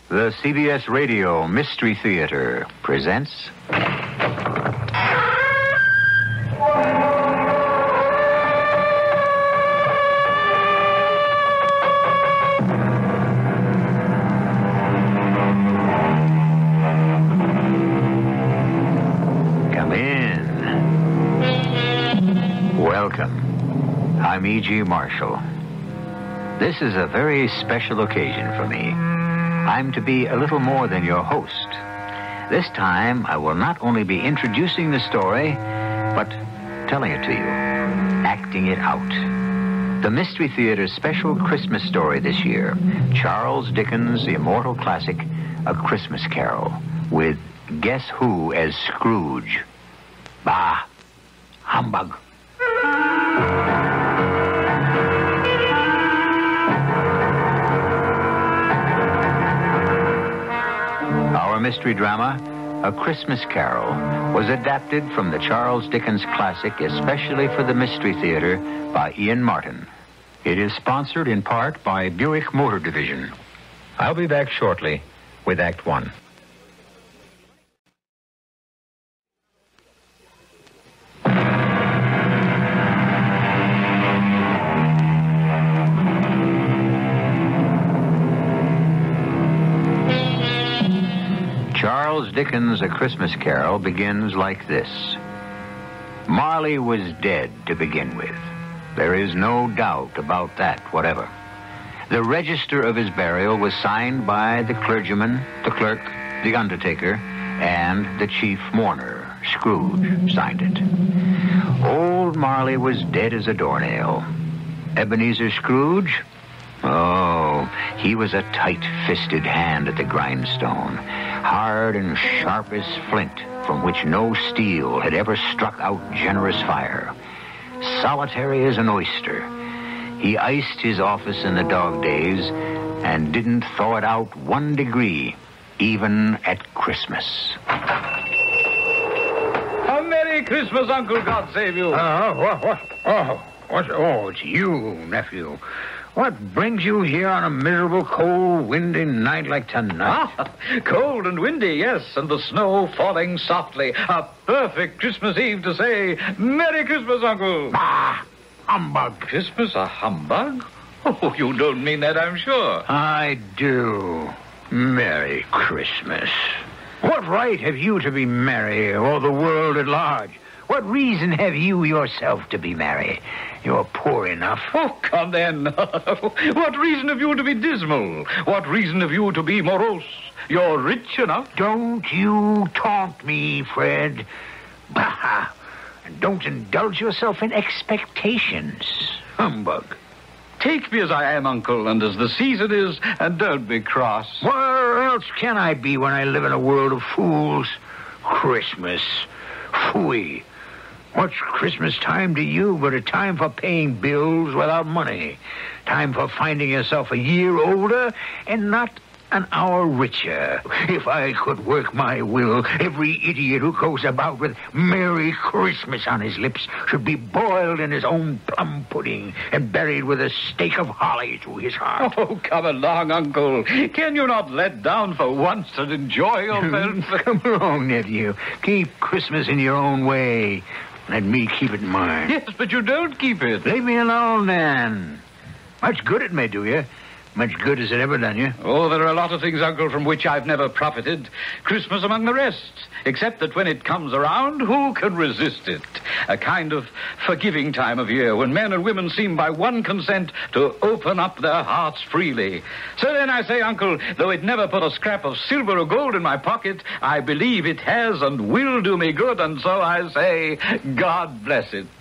The CBS Radio Mystery Theater presents... Come in. Welcome. I'm E.G. Marshall. This is a very special occasion for me. I'm to be a little more than your host. This time, I will not only be introducing the story, but telling it to you, acting it out. The Mystery Theater's special Christmas story this year, Charles Dickens' immortal classic, A Christmas Carol, with Guess Who as Scrooge. Bah! Humbug! Our mystery drama, A Christmas Carol, was adapted from the Charles Dickens classic especially for the Mystery Theater by Ian Martin. It is sponsored in part by Buick Motor Division. I'll be back shortly with Act One. Charles Dickens' A Christmas Carol begins like this. Marley was dead to begin with. There is no doubt about that whatever. The register of his burial was signed by the clergyman, the clerk, the undertaker, and the chief mourner. Scrooge signed it. Old Marley was dead as a doornail. Ebenezer Scrooge? Oh, he was a tight-fisted hand at the grindstone, hard and sharp as flint, from which no steel had ever struck out generous fire. Solitary as an oyster, he iced his office in the dog days and didn't thaw it out 1 degree, even at Christmas. A Merry Christmas, Uncle. God save you. What? Oh, it's you, nephew. What brings you here on a miserable, cold, windy night like tonight? Cold and windy, yes, and the snow falling softly. A perfect Christmas Eve to say, Merry Christmas, Uncle. Bah! Humbug. Christmas a humbug? Oh, you don't mean that, I'm sure. I do. Merry Christmas. What right have you to be merry, or the world at large? What reason have you yourself to be merry? You're poor enough. Oh, come then. What reason have you to be dismal? What reason have you to be morose? You're rich enough. Don't you taunt me, Fred. Bah! And don't indulge yourself in expectations. Humbug. Take me as I am, Uncle, and as the season is, and don't be cross. Where else can I be when I live in a world of fools? Christmas. Phooey. What's Christmas time to you but a time for paying bills without money? Time for finding yourself a year older and not an hour richer. If I could work my will, every idiot who goes about with Merry Christmas on his lips should be boiled in his own plum pudding and buried with a stake of holly through his heart. Oh, come along, Uncle. Can you not let down for once and enjoy yourself? Come along, nephew. Keep Christmas in your own way. Let me keep it in mine. Yes, but you don't keep it. Leave me alone, then. Much good it may do you. Much good has it ever done you? Oh, there are a lot of things, Uncle, from which I've never profited. Christmas among the rest. Except that when it comes around, who can resist it? A kind of forgiving time of year when men and women seem by one consent to open up their hearts freely. So then I say, Uncle, though it never put a scrap of silver or gold in my pocket, I believe it has and will do me good, and so I say, God bless it.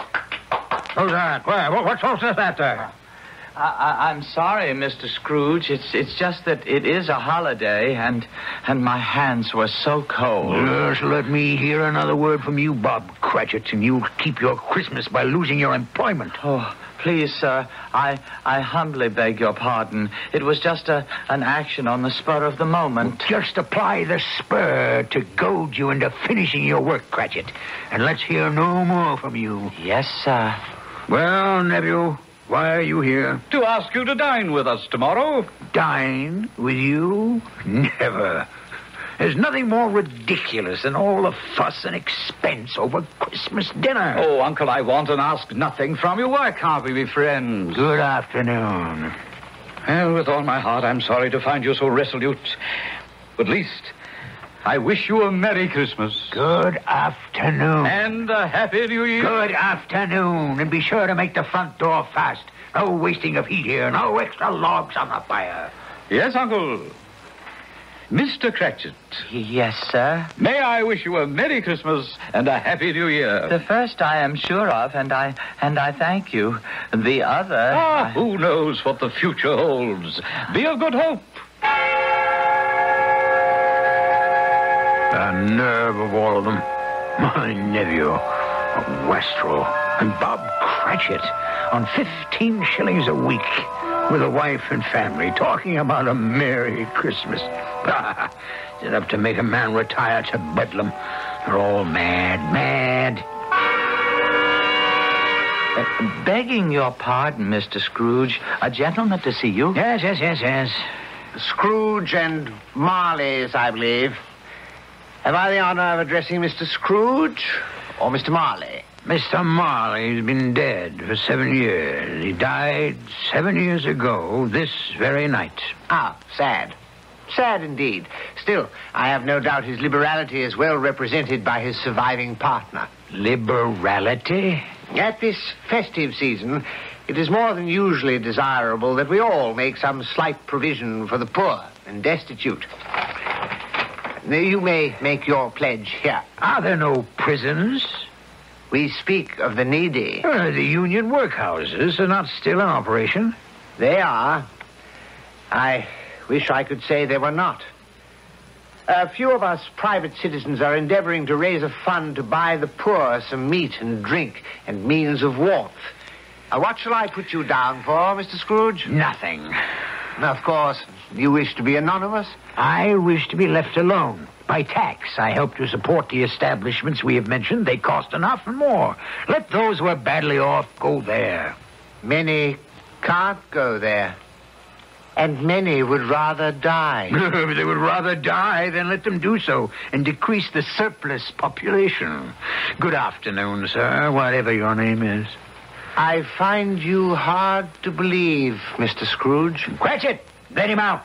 Who's that? What's all this after? I'm sorry, Mr. Scrooge. It's just that it is a holiday, and my hands were so cold. Just let me hear another word from you, Bob Cratchit, and you'll keep your Christmas by losing your employment. Oh, please, sir, I humbly beg your pardon. It was just an action on the spur of the moment. Just apply the spur to goad you into finishing your work, Cratchit, and let's hear no more from you. Yes, sir. Well, nephew, Why are you here? To ask you to dine with us tomorrow. Dine with you? Never. There's nothing more ridiculous than all the fuss and expense over Christmas dinner. Oh, Uncle, I want and ask nothing from you. Why can't we be friends? Good afternoon. Well, with all my heart, I'm sorry to find you so resolute. But at least I wish you a Merry Christmas. Good afternoon. And a Happy New Year. Good afternoon. And be sure to make the front door fast. No wasting of heat here. No extra logs on the fire. Yes, Uncle. Mr. Cratchit. Yes, sir. May I wish you a Merry Christmas and a Happy New Year. The first I am sure of, and I thank you. The other... Who knows what the future holds? Be of good hope. The nerve of all of them. My nephew, a wastrel, and Bob Cratchit on 15 shillings a week with a wife and family talking about a Merry Christmas. It's enough to make a man retire to Bedlam. They're all mad. Begging your pardon, Mr. Scrooge, a gentleman to see you. Yes. Scrooge and Marley's, I believe. Have I the honor of addressing Mr. Scrooge or Mr. Marley? Mr. Marley's been dead for 7 years. He died 7 years ago this very night. Ah, sad. Sad indeed. Still, I have no doubt his liberality is well represented by his surviving partner. Liberality? At this festive season, it is more than usually desirable that we all make some slight provision for the poor and destitute. You may make your pledge here. Are there no prisons? We speak of the needy. The union workhouses are not still in operation. They are. I wish I could say they were not. A few of us private citizens are endeavoring to raise a fund to buy the poor some meat and drink and means of warmth. What shall I put you down for, Mr. Scrooge? Nothing. Of course, you wish to be anonymous? I wish to be left alone. By tax, I help to support the establishments we have mentioned. They cost enough and more. Let those who are badly off go there. Many can't go there. And many would rather die. If they would rather die, then let them do so and decrease the surplus population. Good afternoon, sir, whatever your name is. I find you hard to believe, Mr. Scrooge. Cratchit, let him out.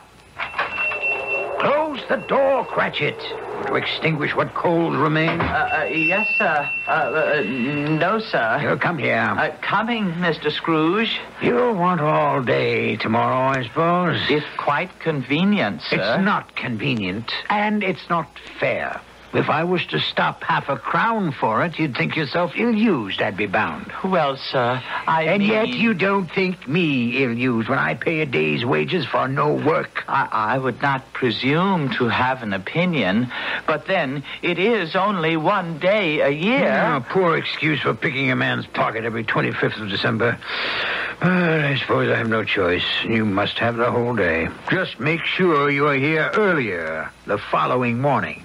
Close the door, Cratchit, to extinguish what coals remain. Yes, sir. No, sir. Come here. Coming, Mr. Scrooge. You'll want all day tomorrow, I suppose. If quite convenient, sir. It's not convenient, and it's not fair. If I was to stop half a crown for it, you'd think yourself ill-used, I'd be bound. Well, sir, And yet you don't think me ill-used when I pay a day's wages for no work. I would not presume to have an opinion, but then it is only one day a year. A poor excuse for picking a man's pocket every 25th of December. But I suppose I have no choice. You must have the whole day. Just make sure you are here earlier the following morning.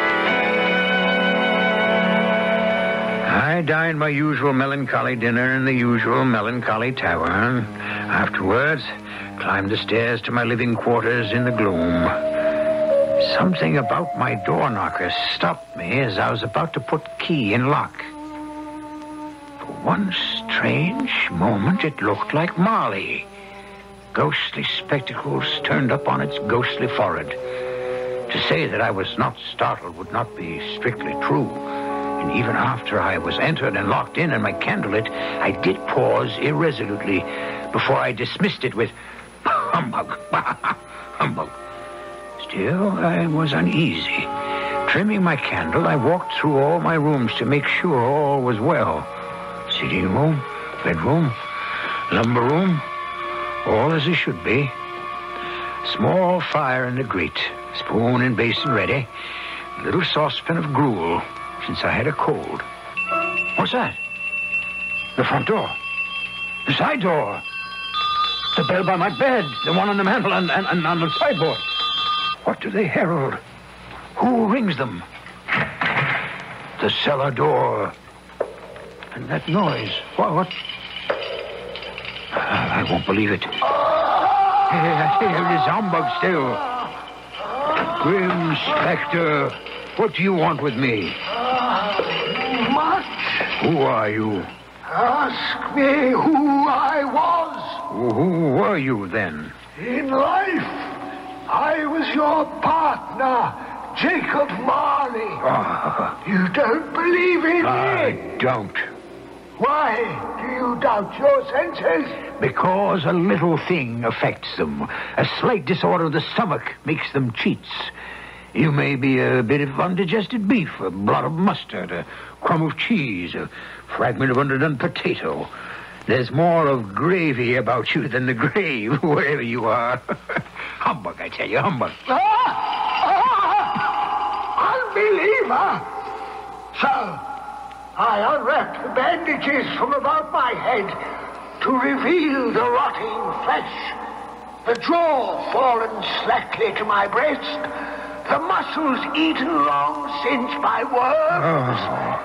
I dined my usual melancholy dinner in the usual melancholy tavern. Afterwards, climbed the stairs to my living quarters in the gloom. Something about my door knocker stopped me as I was about to put key in lock. For one strange moment, it looked like Marley. Ghostly spectacles turned up on its ghostly forehead. To say that I was not startled would not be strictly true. And even after I was entered and locked in and my candle lit, I did pause irresolutely before I dismissed it with humbug, humbug. Still, I was uneasy. Trimming my candle, I walked through all my rooms to make sure all was well. Sitting room, bedroom, lumber room, all as it should be. Small fire in the grate, spoon and basin ready, little saucepan of gruel, since I had a cold. What's that? The front door. The side door. The bell by my bed. The one on the mantel and on the sideboard. What do they herald? Who rings them? The cellar door. And that noise. What? I won't believe it. It is humbug still. Grim Spectre, what do you want with me? Much. Who are you? Ask me who I was. Who were you then? In life, I was your partner, Jacob Marley. You don't believe in me? I don't. Why do you doubt your senses? Because a little thing affects them. A slight disorder of the stomach makes them cheats. You may be a bit of undigested beef, a blot of mustard, a crumb of cheese, a fragment of underdone potato. There's more of gravy about you than the grave, wherever you are. Humbug, I tell you, humbug. Unbeliever! So, I unwrapped the bandages from about my head to reveal the rotting flesh, the jaw fallen slackly to my breast, the muscles eaten long since by worms.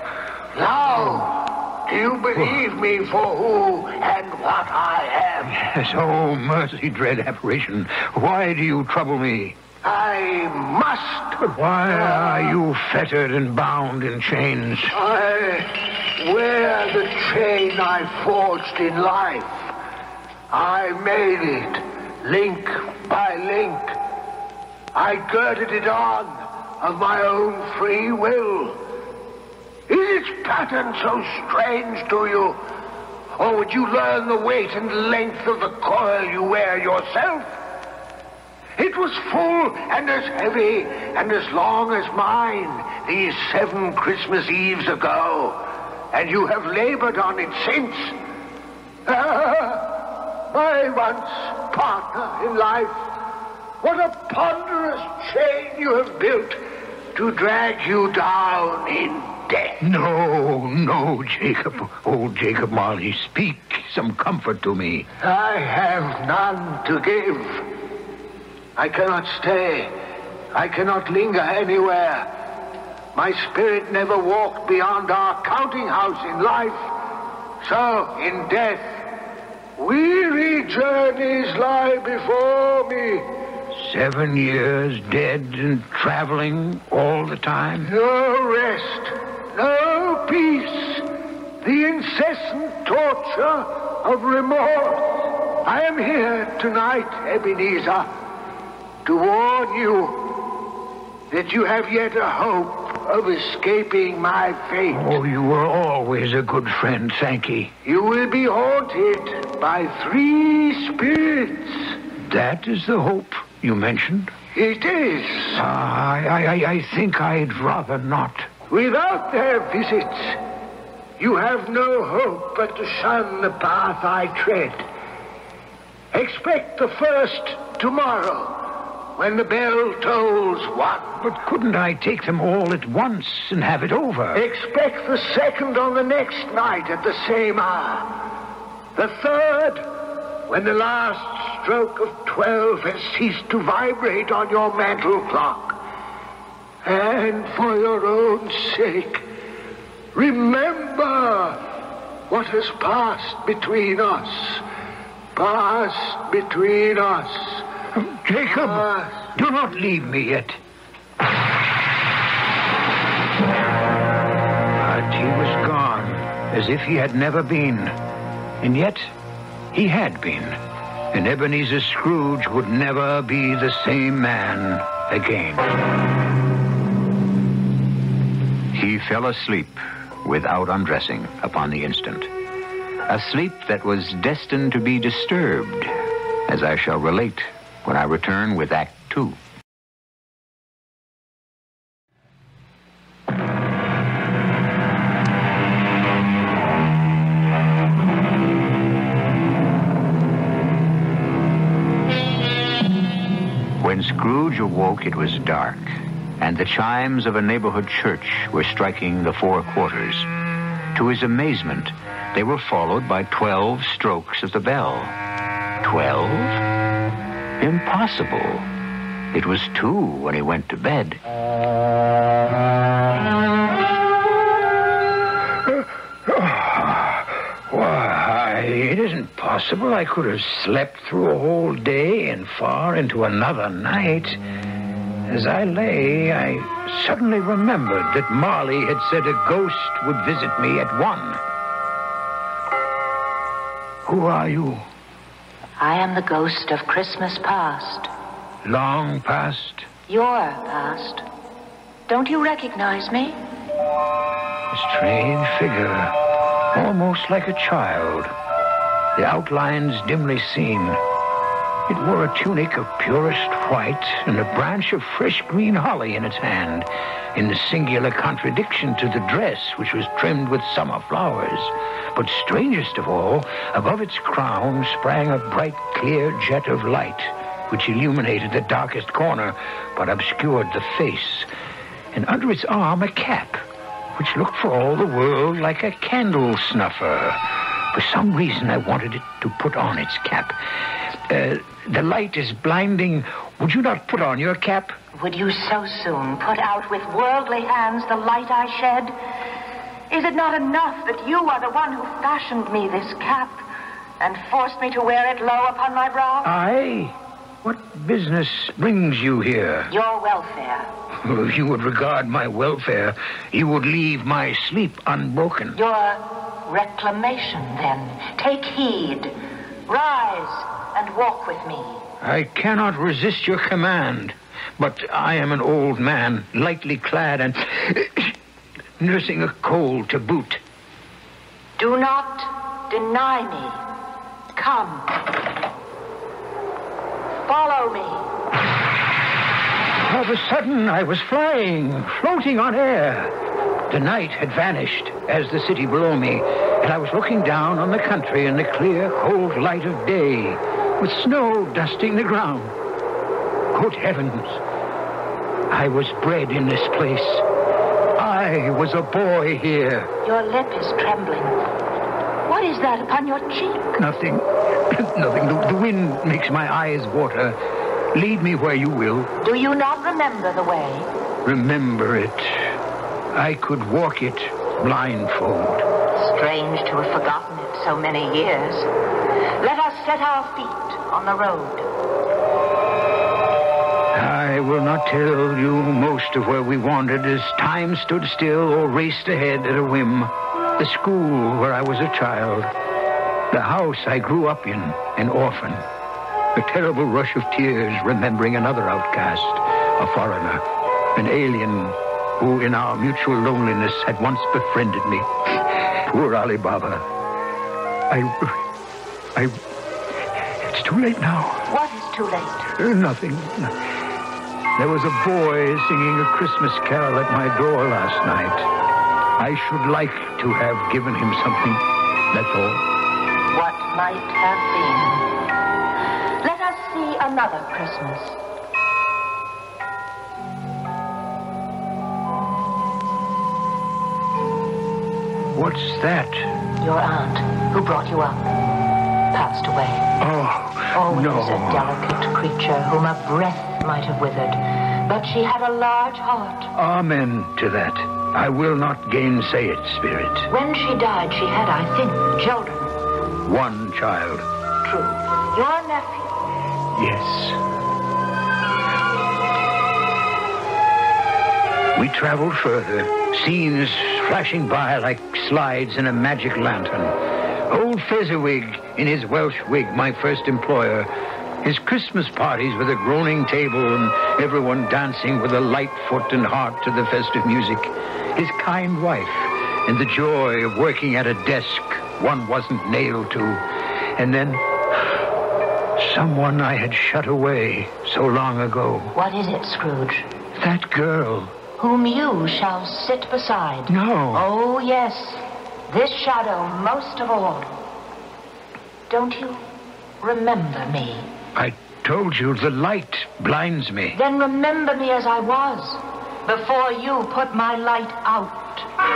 Now, do you believe me for who and what I am? Yes, oh, mercy, dread apparition. Why do you trouble me? I must. But why are you fettered and bound in chains? I wear the chain I forged in life. I made it, link by link. I girded it on of my own free will. Is its pattern so strange to you? Or would you learn the weight and length of the coil you wear yourself? It was full and as heavy and as long as mine these 7 Christmas Eves ago, and you have labored on it since. My once partner in life, what a ponderous chain you have built to drag you down in death. No, Jacob. Oh, Jacob Marley, speak some comfort to me. I have none to give. I cannot stay. I cannot linger anywhere. My spirit never walked beyond our counting house in life. So, in death, weary journeys lie before me. 7 years dead and traveling all the time? No rest, no peace. The incessant torture of remorse. I am here tonight, Ebenezer, to warn you that you have yet a hope of escaping my fate. Oh, you were always a good friend, thank ye. You will be haunted by 3 spirits. That is the hope you mentioned? It is. I think I'd rather not. Without their visits, you have no hope but to shun the path I tread. Expect the first tomorrow, when the bell tolls 1. But couldn't I take them all at once and have it over? Expect the second on the next night at the same hour. The third, when the last stroke of 12 has ceased to vibrate on your mantle clock. And for your own sake, remember what has passed between us. Passed between us. Jacob, do not leave me yet. But he was gone, as if he had never been. And yet, he had been. And Ebenezer Scrooge would never be the same man again. He fell asleep without undressing upon the instant. A sleep that was destined to be disturbed, as I shall relate when I return with Act 2. When Scrooge awoke, it was dark, and the chimes of a neighborhood church were striking the 4 quarters. To his amazement, they were followed by 12 strokes of the bell. 12? Impossible. It was 2 when he went to bed. Why, it isn't possible. possible I could have slept through a whole day and far into another night. As I lay, I suddenly remembered that Marley had said a ghost would visit me at 1. Who are you? I am the ghost of Christmas past. Long past? Your past. Don't you recognize me? A strange figure, almost like a child. The outlines dimly seen. It wore a tunic of purest white and a branch of fresh green holly in its hand, in singular contradiction to the dress, which was trimmed with summer flowers. But strangest of all, above its crown sprang a bright, clear jet of light, which illuminated the darkest corner, but obscured the face. And under its arm, a cap, which looked for all the world like a candle snuffer. For some reason, I wanted it to put on its cap. The light is blinding. Would you not put on your cap? Would you so soon put out with worldly hands the light I shed? Is it not enough that you are the one who fashioned me this cap and forced me to wear it low upon my brow? I? What business brings you here? Your welfare. If you would regard my welfare, you would leave my sleep unbroken. Your reclamation, then. Take heed. Rise and walk with me. I cannot resist your command, but I am an old man, lightly clad and nursing a cold to boot. Do not deny me. Come. Follow me. All of a sudden, I was flying, floating on air. The night had vanished, as the city below me, and I was looking down on the country in the clear, cold light of day, with snow dusting the ground. Good heavens! I was bred in this place. I was a boy here. Your lip is trembling. What is that upon your cheek? Nothing. Nothing. The wind makes my eyes water. Lead me where you will. Do you not remember the way? Remember it. I could walk it blindfold. Strange to have forgotten it so many years. Let us set our feet on the road. I will not tell you most of where we wandered as time stood still or raced ahead at a whim. The school where I was a child. The house I grew up in, an orphan. A terrible rush of tears remembering another outcast, a foreigner, an alien who in our mutual loneliness had once befriended me. Poor Alibaba. It's too late now. What is too late? Nothing. There was a boy singing a Christmas carol at my door last night. I should like to have given him something, that's all. What might have been. Let us see another Christmas. What's that? Your aunt, who brought you up, passed away. Oh, no. Always a delicate creature whom a breath might have withered. But she had a large heart. Amen to that. I will not gainsay it, Spirit. When she died, she had, I think, children. One child. True. Your nephew. Yes. We traveled further, scenes flashing by like slides in a magic lantern. Old Fezziwig in his Welsh wig, my first employer. His Christmas parties with a groaning table and everyone dancing with a light foot and heart to the festive music. His kind wife and the joy of working at a desk one wasn't nailed to. And then someone I had shut away so long ago. What is it, Scrooge? That girl. Whom you shall sit beside. No. Oh, yes. This shadow most of all. Don't you remember me? I told you the light blinds me. Then remember me as I was, before you put my light out.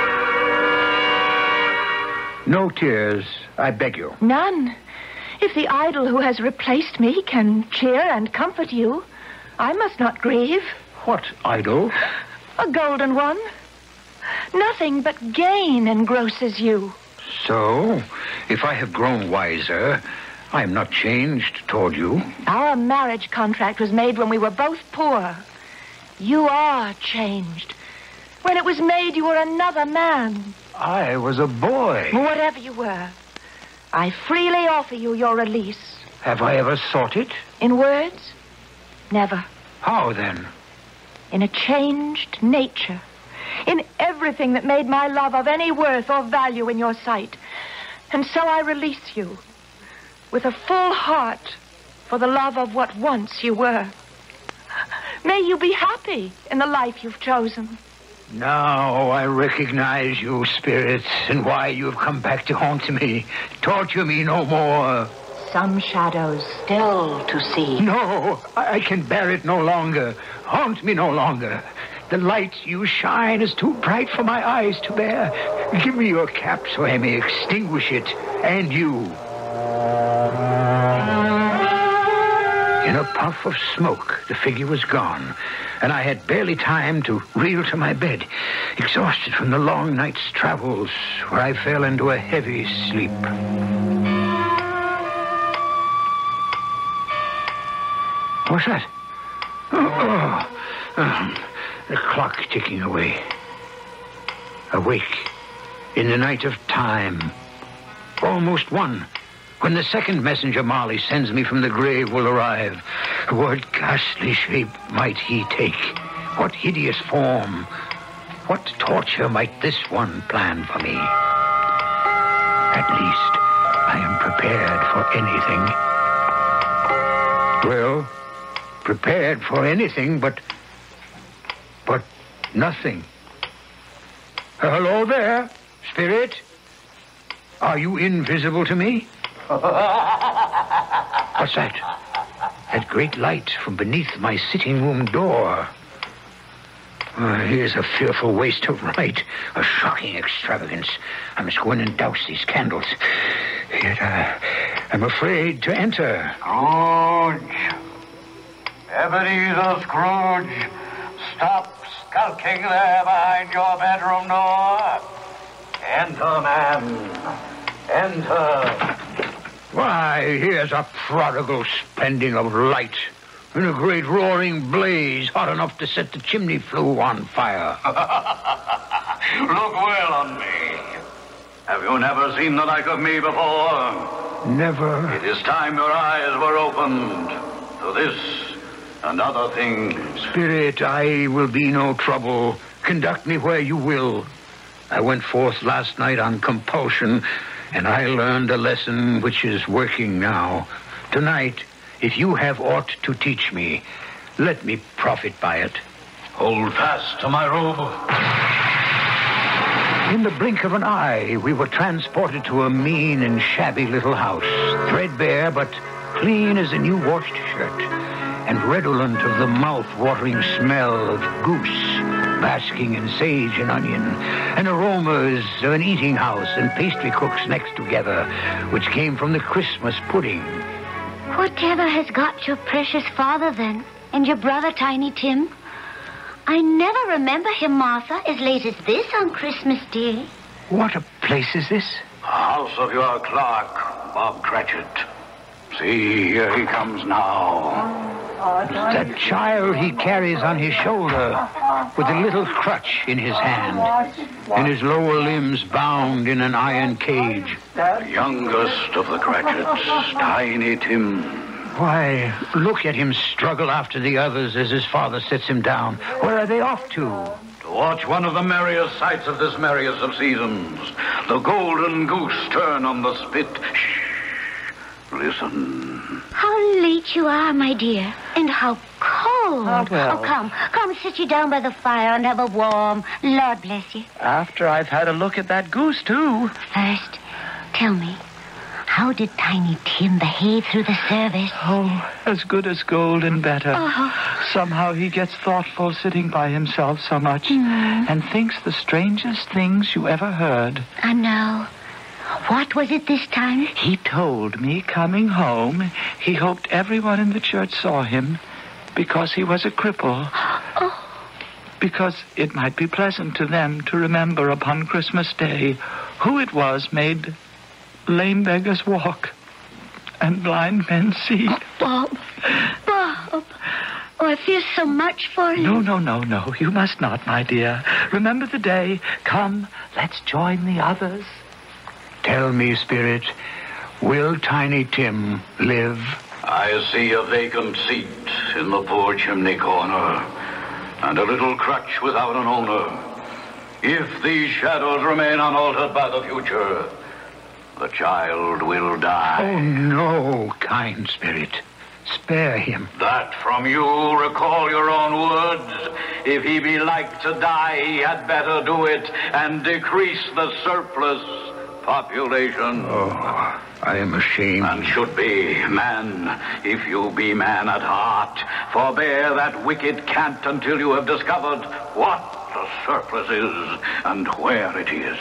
No tears, I beg you. None. If the idol who has replaced me can cheer and comfort you, I must not grieve. What idol? A golden one. Nothing but gain engrosses you. So, if I have grown wiser, I am not changed toward you. Our marriage contract was made when we were both poor. You are changed. When it was made, you were another man. I was a boy. Whatever you were, I freely offer you your release. Have I ever sought it? In words? Never. How then? In a changed nature. In everything that made my love of any worth or value in your sight. And so I release you with a full heart for the love of what once you were. May you be happy in the life you've chosen. Now I recognize you, spirits, and why you have come back to haunt me. Torture me no more. Some shadows still to see. No, I can bear it no longer. Haunt me no longer. The light you shine is too bright for my eyes to bear. Give me your cap so I may extinguish it, and you. In a puff of smoke, the figure was gone, and I had barely time to reel to my bed, exhausted from the long night's travels, where I fell into a heavy sleep. What's that? The clock ticking away. Awake in the night of time. Almost one. When the second messenger Marley sends me from the grave will arrive. What ghastly shape might he take? What hideous form? What torture might this one plan for me? At least I am prepared for anything. Well, prepared for anything, but nothing. Hello there, spirit. Are you invisible to me? What's that? That great light from beneath my sitting room door. Here's a fearful waste of light, a shocking extravagance. I must go in and douse these candles. Yet I'm afraid to enter. Scrooge. Ebenezer Scrooge. Stop skulking there behind your bedroom door. Enter, man. Enter. Why, here's a prodigal spending of light in a great roaring blaze hot enough to set the chimney flue on fire. Look well on me. Have you never seen the like of me before? Never. It is time your eyes were opened to this and other things. Spirit, I will be no trouble. Conduct me where you will. I went forth last night on compulsion, and I learned a lesson which is working now. Tonight, if you have aught to teach me, let me profit by it. Hold fast to my robe. In the blink of an eye, we were transported to a mean and shabby little house, threadbare but clean as a new washed shirt, and redolent of the mouth-watering smell of goose, basking in sage and onion, and aromas of an eating house and pastry cooks next together, which came from the Christmas pudding. Whatever has got your precious father, then, and your brother, Tiny Tim? I never remember him, Martha, as late as this on Christmas Day. What a place is this? House of your clerk, Bob Cratchit. See, here he comes now. That child he carries on his shoulder with a little crutch in his hand, and his lower limbs bound in an iron cage. The youngest of the Cratchits, Tiny Tim. Why, look at him struggle after the others as his father sets him down. Where are they off to? To watch one of the merriest sights of this merriest of seasons. The golden goose turn on the spit. Shh. Listen. How late you are, my dear, and how cold. Oh, well. Oh, come, sit you down by the fire and have a warm. Lord bless you. After I've had a look at that goose, too. First, tell me, how did Tiny Tim behave through the service? Oh, as good as gold and better. Oh. Somehow he gets thoughtful sitting by himself so much and thinks the strangest things you ever heard. I know. What was it this time? He told me coming home he hoped everyone in the church saw him because he was a cripple. Oh. Because it might be pleasant to them to remember upon Christmas Day who it was made lame beggars walk. and blind men see. Bob. Bob. Oh, I feel so much for you. No. You must not, my dear. Remember the day. Come, let's join the others. Tell me, Spirit, will Tiny Tim live? I see a vacant seat in the poor chimney corner, and a little crutch without an owner. If these shadows remain unaltered by the future, the child will die. Oh, no, kind Spirit. Spare him. That from you, recall your own words. If he be like to die, he had better do it and decrease the surplus population. Oh, I am ashamed. And should be, man, if you be man at heart, forbear that wicked cant until you have discovered what the surplus is and where it is.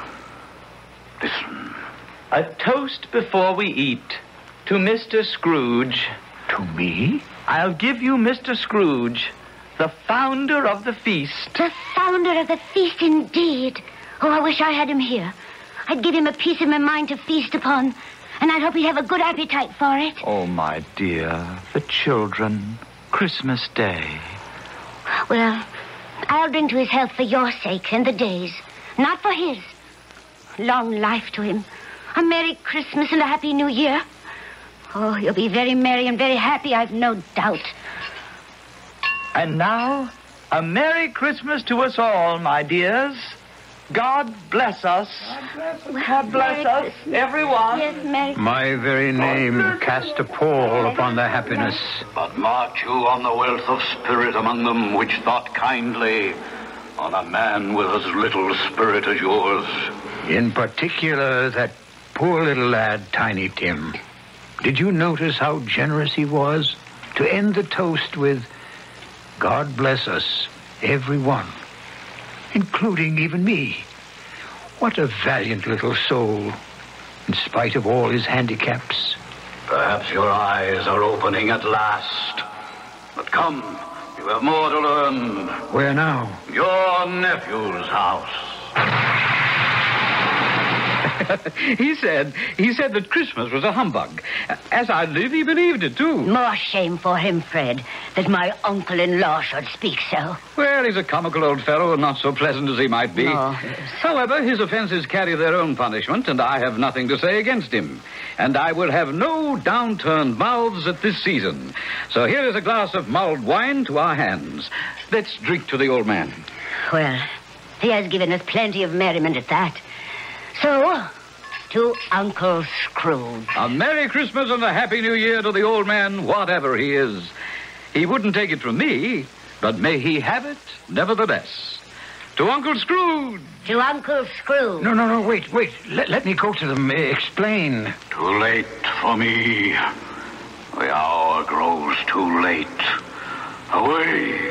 Listen. A toast before we eat to Mr. Scrooge. To me? I'll give you Mr. Scrooge, the founder of the feast. The founder of the feast, indeed. Oh, I wish I had him here. I'd give him a piece of my mind to feast upon, and I'd hope he'd have a good appetite for it. Oh, my dear, the children, Christmas Day. Well, I'll drink to his health for your sake and the day's, not for his. Long life to him. A Merry Christmas and a Happy New Year. Oh, you'll be very merry and very happy, I've no doubt. And now, a Merry Christmas to us all, my dears. God bless us. God bless us, everyone. Yes, Merry. My very name cast a pall upon their happiness. But mark you on the wealth of spirit among them, which thought kindly on a man with as little spirit as yours. In particular, that poor little lad, Tiny Tim. Did you notice how generous he was to end the toast with, God bless us, everyone, including even me? What a valiant little soul, in spite of all his handicaps. Perhaps your eyes are opening at last. But come, you have more to learn. Where now? Your nephew's house. He said that Christmas was a humbug. As I live, he believed it, too. More shame for him, Fred, that my uncle-in-law should speak so. Well, he's a comical old fellow and not so pleasant as he might be. No. However, his offenses carry their own punishment, and I have nothing to say against him. And I will have no downturned mouths at this season. So here is a glass of mulled wine to our hands. Let's drink to the old man. Well, he has given us plenty of merriment at that. So, to Uncle Scrooge. A Merry Christmas and a Happy New Year to the old man, whatever he is. He wouldn't take it from me, but may he have it nevertheless. To Uncle Scrooge. To Uncle Scrooge. No, wait. Let me go to them. Explain. Too late for me. The hour grows too late. Away.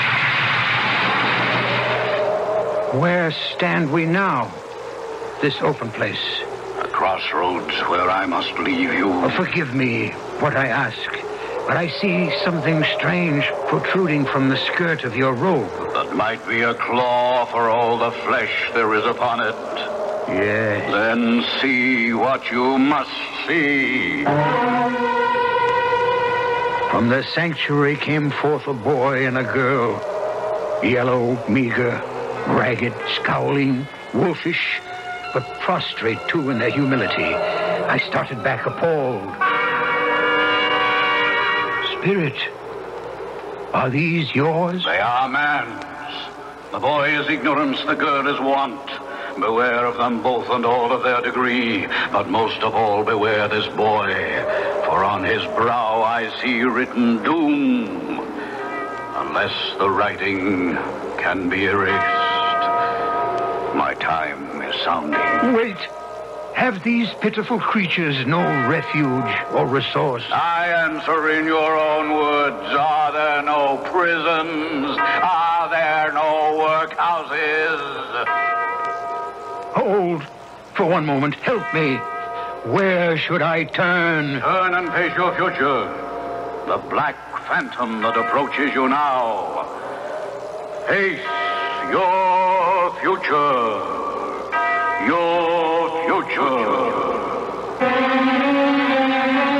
Where stand we now? This open place. A crossroads where I must leave you. Oh, forgive me what I ask, but I see something strange protruding from the skirt of your robe. That might be a claw for all the flesh there is upon it. Yes. Then see what you must see. From the sanctuary came forth a boy and a girl. Yellow, meager, ragged, scowling, wolfish, but prostrate, too, in their humility. I started back appalled. Spirit, are these yours? They are man's. The boy is ignorance, the girl is want. Beware of them both and all of their degree, but most of all beware this boy, for on his brow I see written doom, unless the writing can be erased. My time is sounding. Wait. Have these pitiful creatures no refuge or resource? I answer in your own words. Are there no prisons? Are there no workhouses? Hold for one moment. Help me. Where should I turn? Turn and face your future. The black phantom that approaches you now. Face your future. Your future.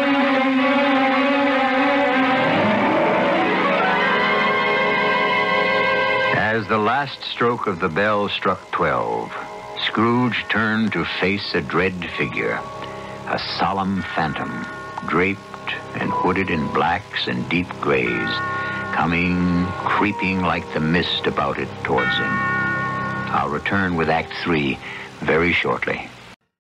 As the last stroke of the bell struck 12, Scrooge turned to face a dread figure, a solemn phantom, draped and hooded in blacks and deep grays, coming, creeping like the mist about it towards him. I'll return with Act 3 very shortly.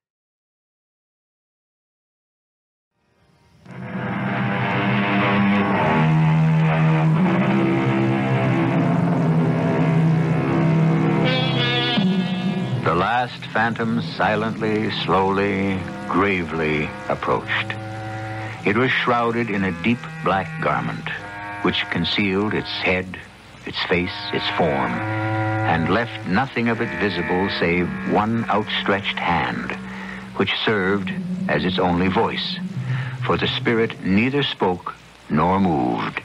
The last phantom silently, slowly, gravely approached. It was shrouded in a deep black garment, which concealed its head, its face, its form, and left nothing of it visible save one outstretched hand, which served as its only voice, for the spirit neither spoke nor moved.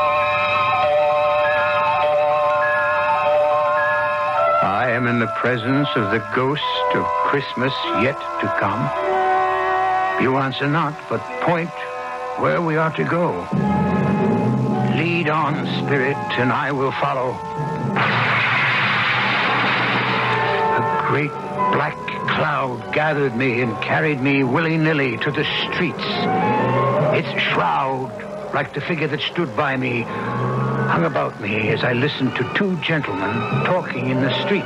I am in the presence of the ghost of Christmas yet to come. You answer not, but point where we are to go. Lead on, spirit, and I will follow. A great black cloud gathered me and carried me willy-nilly to the streets. Its shroud, like the figure that stood by me, hung about me as I listened to two gentlemen talking in the street.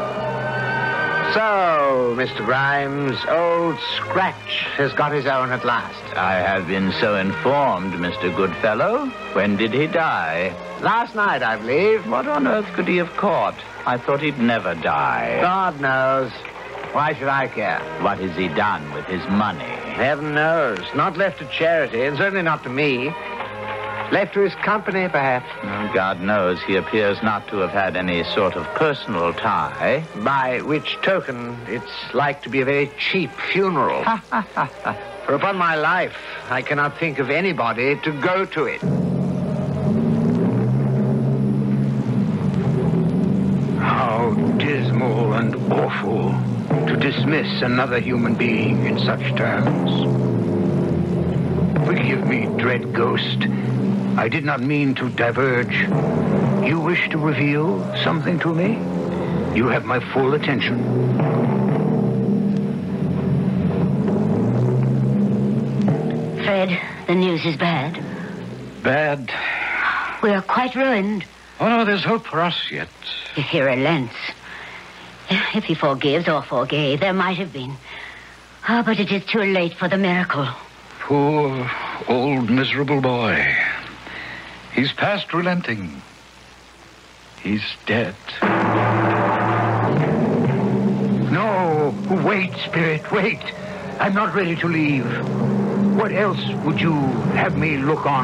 So, Mr. Grimes, old Scratch has got his own at last. I have been so informed, Mr. Goodfellow. When did he die? Last night, I believe. What on earth could he have caught? I thought he'd never die. God knows. Why should I care? What has he done with his money? Heaven knows. Not left to charity, and certainly not to me. Left to his company, perhaps. Well, God knows he appears not to have had any sort of personal tie. By which token, it's like to be a very cheap funeral. For upon my life, I cannot think of anybody to go to it. How dismal and awful to dismiss another human being in such terms. Forgive me, dread ghost. I did not mean to diverge. You wish to reveal something to me? You have my full attention. Fred, the news is bad. Bad? We are quite ruined. Oh, no, there's hope for us yet. If he relents. If he forgives or forgave, there might have been. Oh, but it is too late for the miracle. Poor, old, miserable boy. He's past relenting. He's dead. No, wait, spirit, wait. I'm not ready to leave. What else would you have me look on?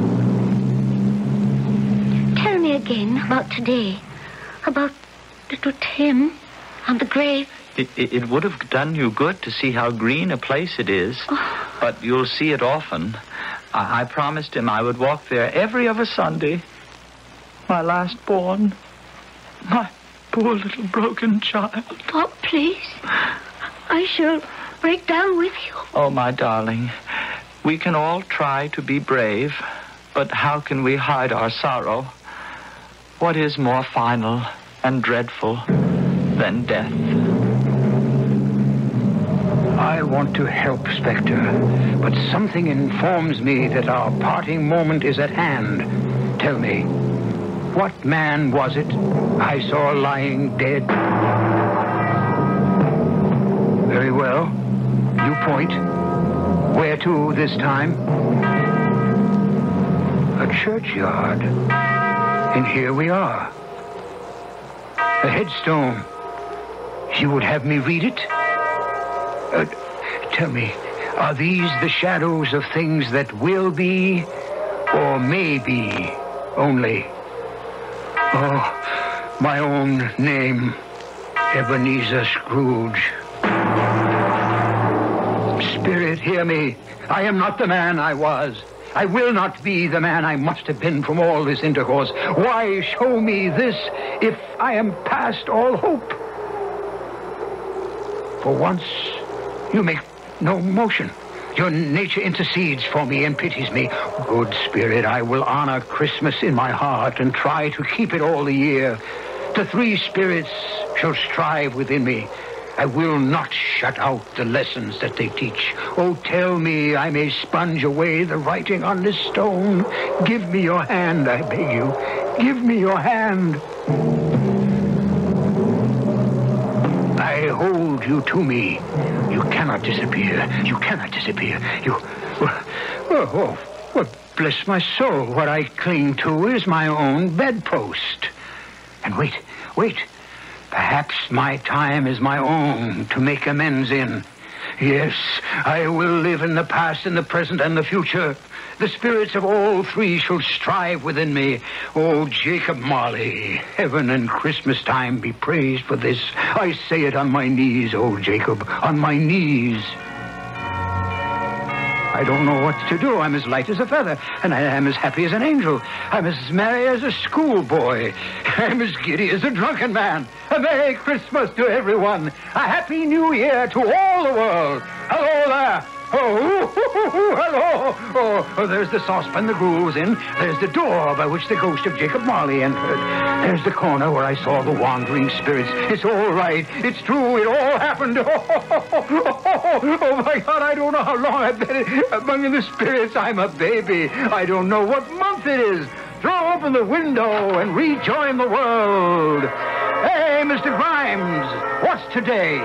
Tell me again about today. About little Tim on the grave. It would have done you good to see how green a place it is. Oh. But you'll see it often. I promised him I would walk there every other Sunday. My last born. My poor little broken child. Oh, please. I shall break down with you. Oh, my darling. We can all try to be brave, but how can we hide our sorrow? What is more final and dreadful than death? I want to help, Spectre, but something informs me that our parting moment is at hand. Tell me, what man was it I saw lying dead? Very well. You point. Where to this time? A churchyard. And here we are. A headstone. You would have me read it? Tell me, are these the shadows of things that will be or may be only? Oh, my own name, Ebenezer Scrooge. Spirit, hear me. I am not the man I was. I will not be the man I must have been from all this intercourse. Why show me this if I am past all hope? For once, you make no motion. Your nature intercedes for me and pities me. Good Spirit, I will honor Christmas in my heart and try to keep it all the year. The three spirits shall strive within me. I will not shut out the lessons that they teach. Oh, tell me I may sponge away the writing on this stone. Give me your hand, I beg you. Give me your hand. I hold you to me. You cannot disappear. You cannot disappear. Well, bless my soul. What I cling to is my own bedpost. And wait. Perhaps my time is my own to make amends in. Yes, I will live in the past, in the present, and the future. The spirits of all three shall strive within me. Oh, Jacob Marley, heaven and Christmas time be praised for this. I say it on my knees, oh Jacob, on my knees. I don't know what to do. I'm as light as a feather, and I am as happy as an angel. I'm as merry as a schoolboy. I'm as giddy as a drunken man. A Merry Christmas to everyone. A Happy New Year to all the world. Hello there. Hello. Oh, there's the saucepan the gruel was in. There's the door by which the ghost of Jacob Marley entered. There's the corner where I saw the wandering spirits. It's all right. It's true. It all happened. Oh, my God, I don't know how long I've been among the spirits. I'm a baby. I don't know what month it is. Throw open the window and rejoin the world. Hey, Mr. Grimes, what's today?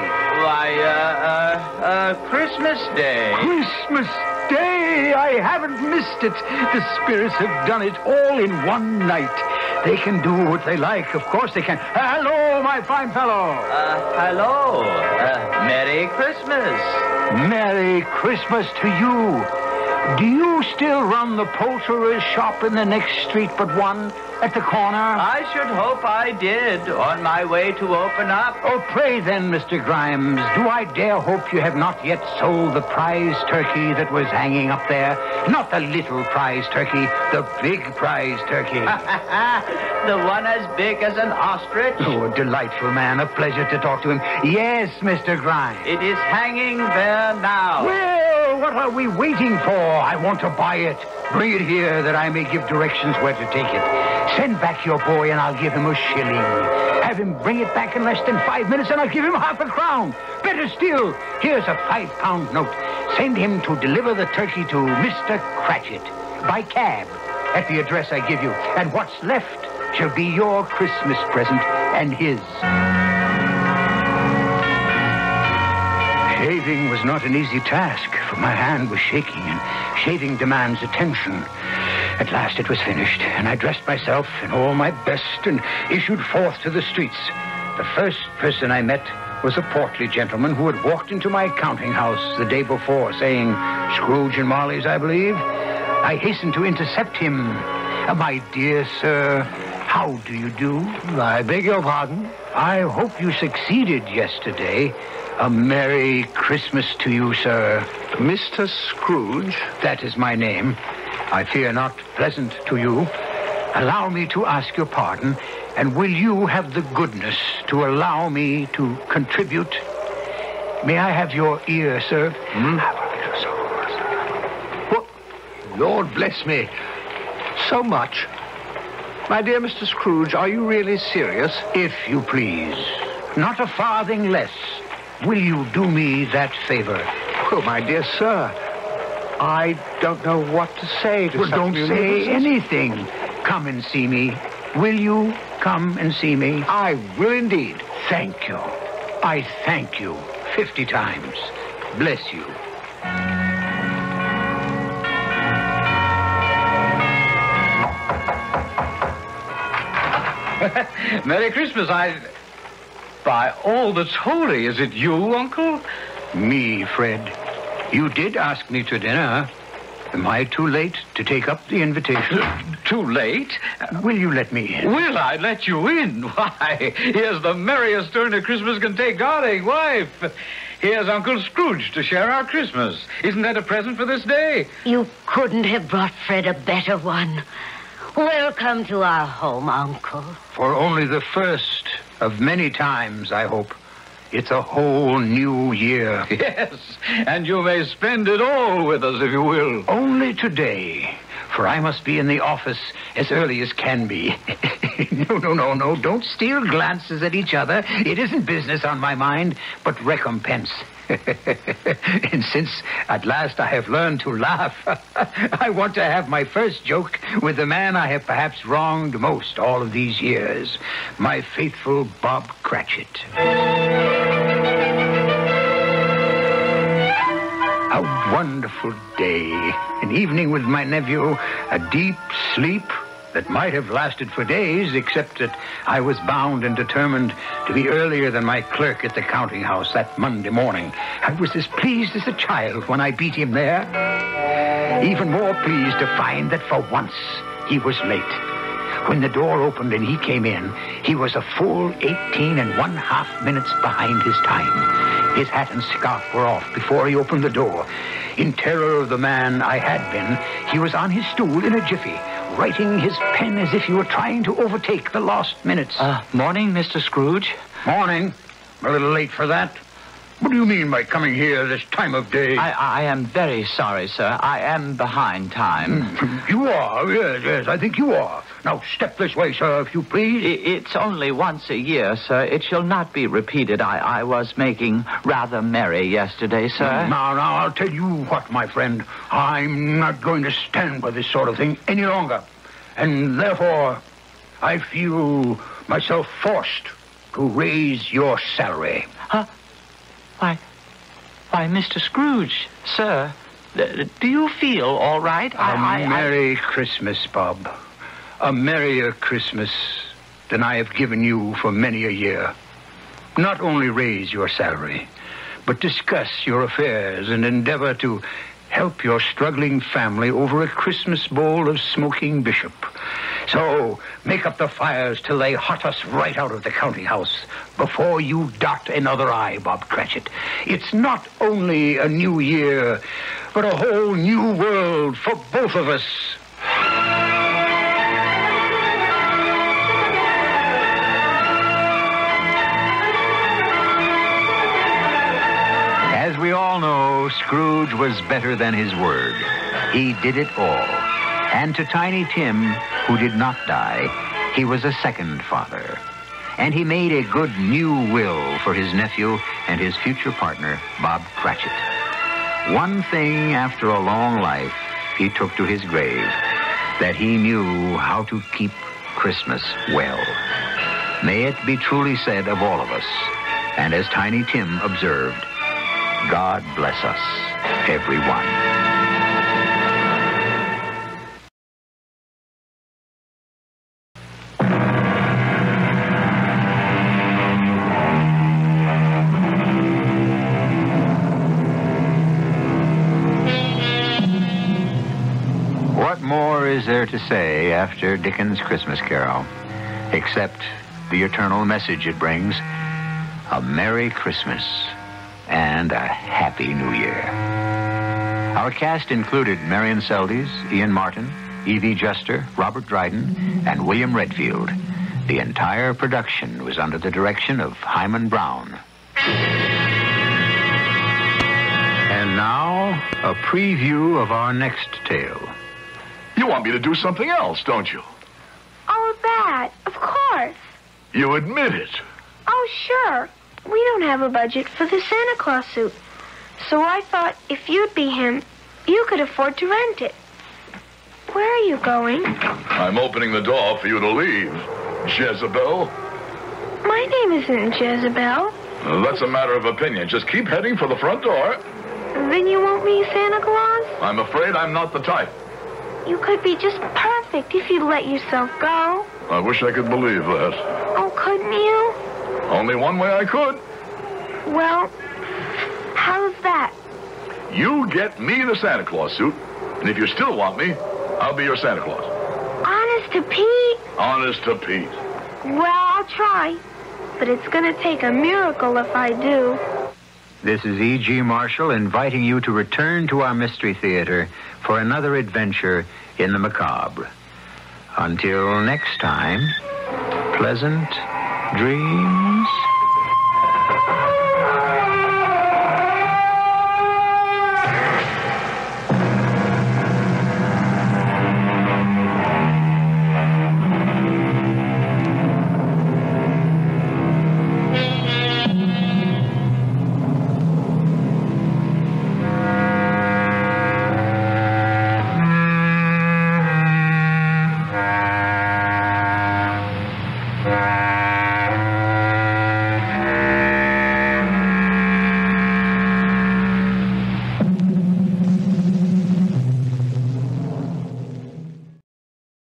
Why, Christmas Day. Christmas Day! I haven't missed it. The spirits have done it all in one night. They can do what they like. Of course they can. Hello, my fine fellow. Hello. Merry Christmas. Merry Christmas to you. Do you still run the poulterer's shop in the next street but one, at the corner? I should hope I did, on my way to open up. Oh, pray then, Mr. Grimes, do I dare hope you have not yet sold the prize turkey that was hanging up there? Not the little prize turkey, the big prize turkey. The one as big as an ostrich? Oh, a delightful man, a pleasure to talk to him. Yes, Mr. Grimes. It is hanging there now. Well, what are we waiting for? I want to buy it. Bring it here that I may give directions where to take it. Send back your boy and I'll give him a shilling. Have him bring it back in less than 5 minutes and I'll give him half a crown. Better still, here's a £5 note. Send him to deliver the turkey to Mr. Cratchit by cab at the address I give you. And what's left shall be your Christmas present and his. Shaving was not an easy task, for my hand was shaking, and shaving demands attention. At last it was finished, and I dressed myself in all my best and issued forth to the streets. The first person I met was a portly gentleman who had walked into my counting house the day before, saying, "Scrooge and Marley's, I believe." I hastened to intercept him. "My dear sir, how do you do?" "I beg your pardon." "I hope you succeeded yesterday. A Merry Christmas to you, sir." Mr. Scrooge? That is my name. I fear not pleasant to you. Allow me to ask your pardon, and will you have the goodness to allow me to contribute? May I have your ear, sir? Well, Lord bless me. So much. My dear Mr. Scrooge, are you really serious? If you please. Not a farthing less. Will you do me that favor? Oh, my dear sir, I don't know what to say to Well, such don't say munificence. anything. Come and see me. Will you come and see me? I will indeed. Thank you. I thank you 50 times. Bless you. Merry Christmas. By all that's holy, is it you, Uncle? Me, Fred. You did ask me to dinner. Am I too late to take up the invitation? Too late? Will you let me in? Will I let you in? Why, here's the merriest turn a Christmas can take, darling wife. Here's Uncle Scrooge to share our Christmas. Isn't that a present for this day? You couldn't have brought Fred a better one. Welcome to our home, Uncle. For only the first of many times, I hope. It's a whole new year. Yes, and you may spend it all with us if you will. Only today, for I must be in the office as early as can be. No. Don't steal glances at each other. It isn't business on my mind, but recompense. And since at last I have learned to laugh, I want to have my first joke with the man I have perhaps wronged most all of these years, my faithful Bob Cratchit. A wonderful day. An evening with my nephew, a deep sleep that might have lasted for days, except that I was bound and determined to be earlier than my clerk at the counting house that Monday morning. I was as pleased as a child when I beat him there. Even more pleased to find that for once he was late. When the door opened and he came in, he was a full 18½ minutes behind his time. His hat and scarf were off before he opened the door. In terror of the man I had been, he was on his stool in a jiffy, writing his pen as if he were trying to overtake the lost minutes. Morning, Mr. Scrooge. Morning. A little late for that. What do you mean by coming here this time of day? I am very sorry, sir. I am behind time. You are? Yes, I think you are. Now, step this way, sir, if you please. It's only once a year, sir. It shall not be repeated. I was making rather merry yesterday, sir. Now, I'll tell you what, my friend. I'm not going to stand by this sort of thing any longer. And therefore, I feel myself forced to raise your salary. Huh? Why, Mr. Scrooge, sir, do you feel all right? Merry Christmas, Bob. A merrier Christmas than I have given you for many a year. Not only raise your salary, but discuss your affairs and endeavor to help your struggling family over a Christmas bowl of smoking bishop. So, make up the fires till they hot us right out of the counting house before you dot another I, Bob Cratchit. It's not only a new year, but a whole new world for both of us. As we all know, Scrooge was better than his word. He did it all. And to Tiny Tim, who did not die, he was a second father. And he made a good new will for his nephew and his future partner, Bob Cratchit. One thing after a long life he took to his grave, that he knew how to keep Christmas well. May it be truly said of all of us, and as Tiny Tim observed, God bless us, everyone. What more is there to say after Dickens' Christmas Carol, except the eternal message it brings, a Merry Christmas and a Happy New Year. Our cast included Marion Seldes, Ian Martin, E.V. Juster, Robert Dryden, and William Redfield. The entire production was under the direction of Hyman Brown. And now, a preview of our next tale. You want me to do something else, don't you? Oh, that. Of course. You admit it. Oh, sure. We don't have a budget for the Santa Claus suit. So I thought if you'd be him, you could afford to rent it. Where are you going? I'm opening the door for you to leave, Jezebel. My name isn't Jezebel. That's a matter of opinion. Just keep heading for the front door. Then you won't be Santa Claus? I'm afraid I'm not the type. You could be just perfect if you'd let yourself go. I wish I could believe that. Oh, couldn't you? Only one way I could. Well, how's that? You get me the Santa Claus suit, and if you still want me, I'll be your Santa Claus. Honest to Pete? Honest to Pete. Well, I'll try. But it's going to take a miracle if I do. This is E.G. Marshall inviting you to return to our Mystery Theater for another adventure in the macabre. Until next time, pleasant dreams.